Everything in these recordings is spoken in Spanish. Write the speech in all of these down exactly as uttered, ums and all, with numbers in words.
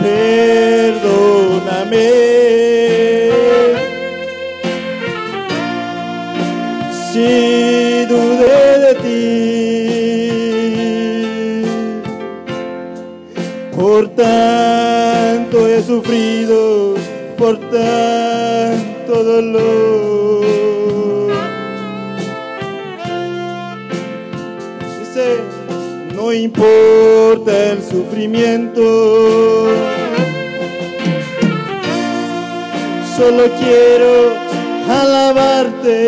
perdóname. Si dudé de ti, por tanto he sufrido, por tanto dolor. Dice, no importa el sufrimiento, solo quiero alabarte,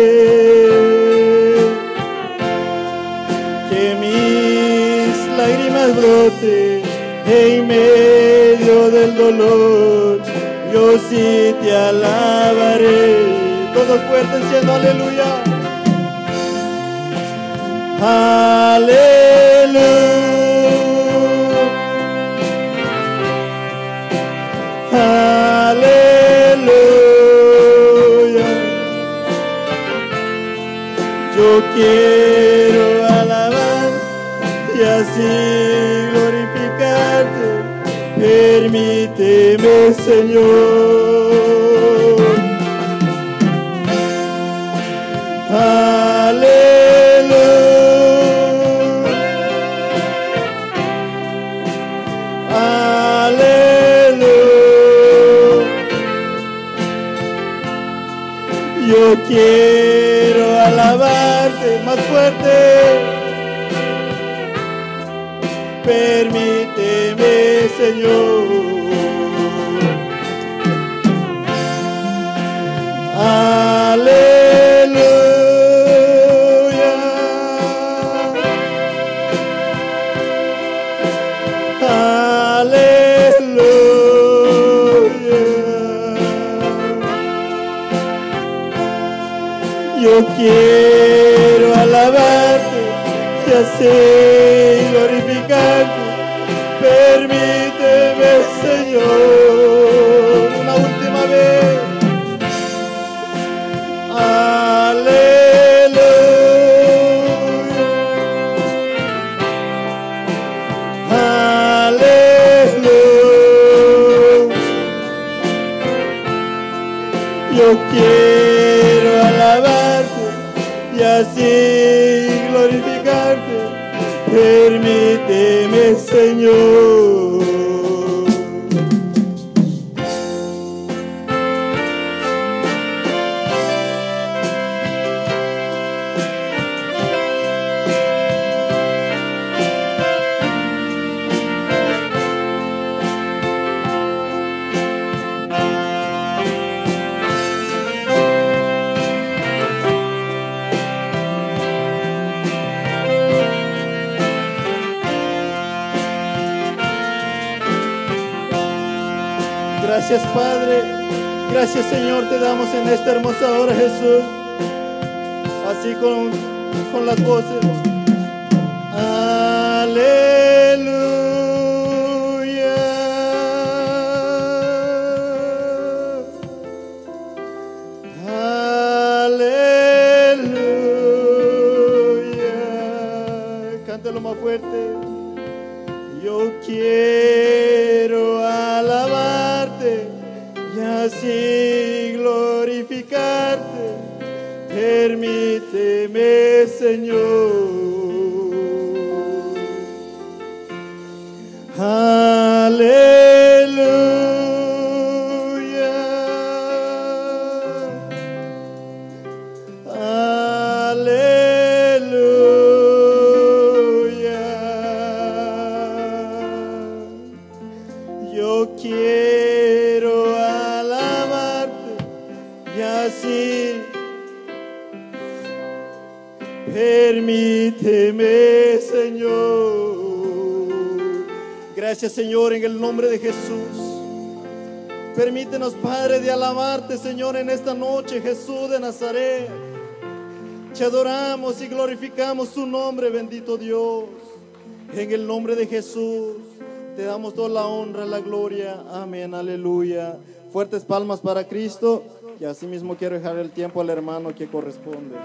que mis lágrimas broten en medio del dolor. Yo sí te alabaré. Todos fuertes diciendo aleluya. Aleluya. Aleluya. Yo quiero alabar y así glorificarte. Permíteme, Señor. Aleluya. Aleluya. Yo quiero alabarte más fuerte. Permíteme, Señor. Aleluya. Aleluya. Yo quiero alabarte y así glorificarte. Permíteme, Señor, una última vez. Aleluya. Aleluya. Yo quiero alabarte y así glorificarte. Permíteme, Señor. Gracias, Padre. Gracias, Señor, te damos en esta hermosa hora, Jesús. Así con, con las voces. Aleluya. Aleluya. Cántalo más fuerte. Yo quiero alabarte y así glorificarte. Permíteme, Señor. Aleluya. Aleluya. Yo quiero alabarte y así permíteme, Señor. Gracias, Señor, en el nombre de Jesús. Permítenos, Padre, de alabarte, Señor, en esta noche, Jesús de Nazaret. Te adoramos y glorificamos tu nombre, bendito Dios. En el nombre de Jesús te damos toda la honra, la gloria. Amén, aleluya. Fuertes palmas para Cristo. Y así mismo quiero dejar el tiempo al hermano que corresponde.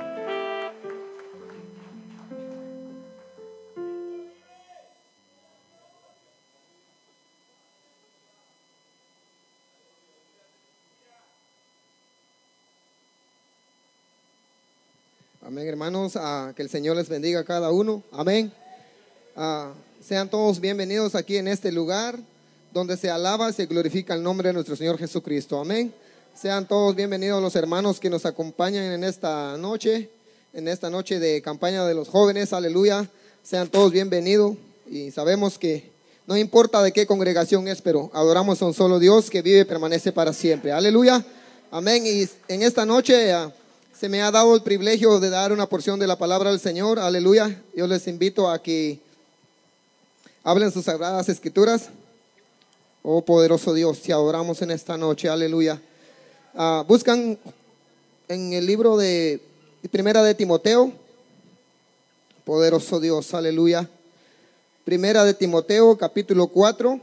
Amén, hermanos. Uh, que el Señor les bendiga a cada uno. Amén. Uh, sean todos bienvenidos aquí en este lugar donde se alaba y se glorifica el nombre de nuestro Señor Jesucristo. Amén. Sean todos bienvenidos los hermanos que nos acompañan en esta noche, en esta noche de campaña de los jóvenes. Aleluya. Sean todos bienvenidos. Y sabemos que no importa de qué congregación es, pero adoramos a un solo Dios que vive y permanece para siempre. Aleluya. Amén. Y en esta noche uh, se me ha dado el privilegio de dar una porción de la palabra del Señor. Aleluya. Yo les invito a que hablen sus sagradas escrituras. Oh poderoso Dios, te adoramos en esta noche. Aleluya. Uh, buscan en el libro de Primera de Timoteo. Poderoso Dios, aleluya. Primera de Timoteo, capítulo cuatro.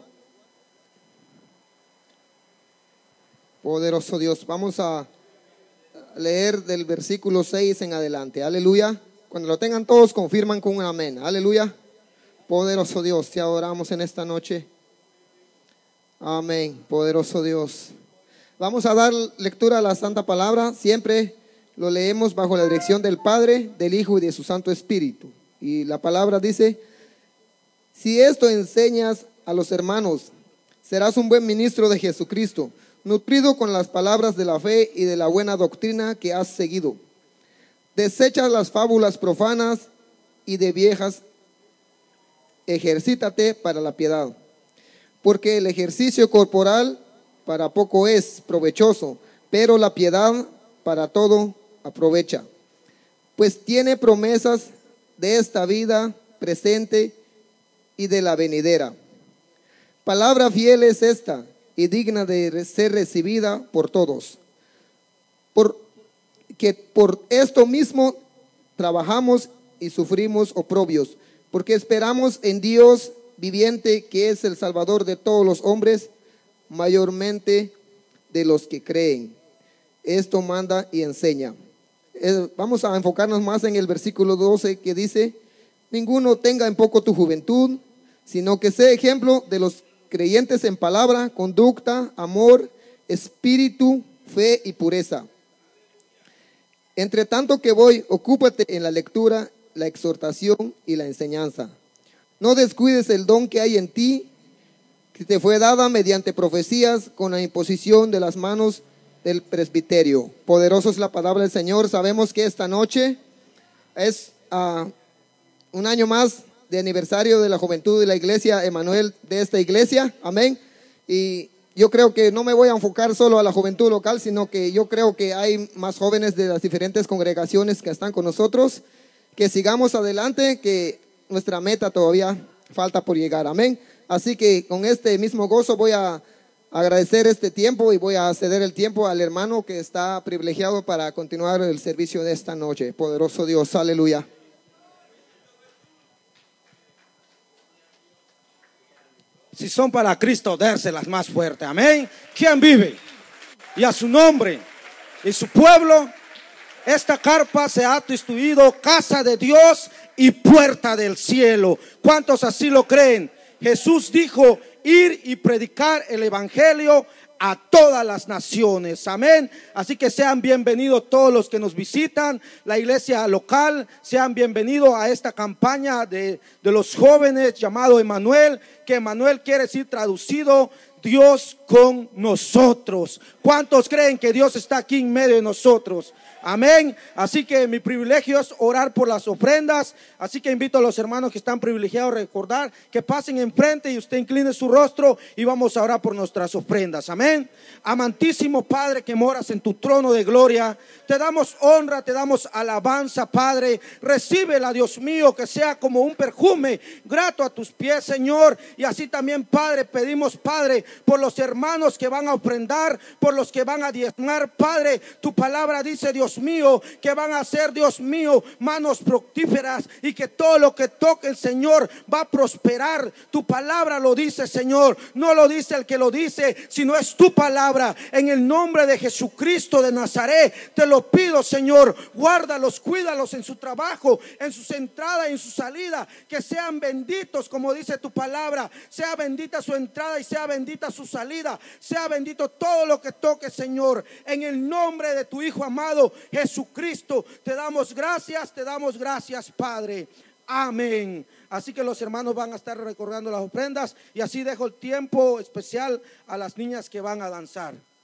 Poderoso Dios. Vamos a leer del versículo seis en adelante. Aleluya. Cuando lo tengan todos, confirman con un amén. Aleluya. Poderoso Dios, te adoramos en esta noche. Amén. Poderoso Dios. Vamos a dar lectura a la Santa Palabra. Siempre lo leemos bajo la dirección del Padre, del Hijo y de su Santo Espíritu. Y la palabra dice: si esto enseñas a los hermanos, serás un buen ministro de Jesucristo, nutrido con las palabras de la fe y de la buena doctrina que has seguido. Desecha las fábulas profanas y de viejas, ejercítate para la piedad. Porque el ejercicio corporal para poco es provechoso, pero la piedad para todo aprovecha. Pues tiene promesas de esta vida presente y de la venidera. Palabra fiel es esta y digna de ser recibida por todos. Porque por esto mismo trabajamos y sufrimos oprobios, porque esperamos en Dios viviente, que es el Salvador de todos los hombres, mayormente de los que creen. Esto manda y enseña. Eh, vamos a enfocarnos más en el versículo doce, que dice: ninguno tenga en poco tu juventud, sino que sea ejemplo de los creyentes en palabra, conducta, amor, espíritu, fe y pureza. Entre tanto que voy, ocúpate en la lectura, la exhortación y la enseñanza. No descuides el don que hay en ti, que te fue dada mediante profecías con la imposición de las manos del presbiterio. Poderoso es la palabra del Señor. Sabemos que esta noche es uh, un año más de aniversario de la juventud de la iglesia Emanuel, de esta iglesia. Amén. Y yo creo que no me voy a enfocar solo a la juventud local, sino que yo creo que hay más jóvenes de las diferentes congregaciones que están con nosotros. Que sigamos adelante, que nuestra meta todavía falta por llegar. Amén. Así que con este mismo gozo voy a agradecer este tiempo y voy a ceder el tiempo al hermano que está privilegiado para continuar el servicio de esta noche. Poderoso Dios, aleluya. Si son para Cristo, dérselas más fuerte. Amén. ¿Quién vive? Y a su nombre y su pueblo, esta carpa se ha instituido casa de Dios y puerta del cielo. ¿Cuántos así lo creen? Jesús dijo: ir y predicar el evangelio a todas las naciones. Amén. Así que sean bienvenidos todos los que nos visitan, la iglesia local. Sean bienvenidos a esta campaña de, de los jóvenes llamado Emanuel, que Emanuel quiere decir traducido Dios con nosotros. ¿Cuántos creen que Dios está aquí en medio de nosotros? Amén. Así que mi privilegio es orar por las ofrendas. Así que invito a los hermanos que están privilegiados a recordar que pasen enfrente y usted incline su rostro y vamos a orar por nuestras ofrendas. Amén. Amantísimo Padre que moras en tu trono de gloria, te damos honra, te damos alabanza, Padre. Recíbela, Dios mío, que sea como un perfume grato a tus pies, Señor. Y así también, Padre, pedimos, Padre, por los hermanos que van a ofrendar, por los que van a diezmar, Padre. Tu palabra dice, Dios mío, que van a ser, Dios mío, manos fructíferas y que todo lo que toque el Señor va a prosperar. Tu palabra lo dice, Señor. No lo dice el que lo dice, sino es es tu palabra. En el nombre de Jesucristo de Nazaret, te lo pido, Señor, guárdalos, cuídalos en su trabajo, en sus entradas y en su salida, que sean benditos, como dice tu palabra. Sea bendita su entrada y sea bendita su salida. Sea bendito todo lo que toque, Señor. En el nombre de tu Hijo amado Jesucristo, te damos gracias, te damos gracias, Padre. Amén. Así que los hermanos van a estar recordando las ofrendas y así dejo el tiempo especial a las niñas que van a danzar.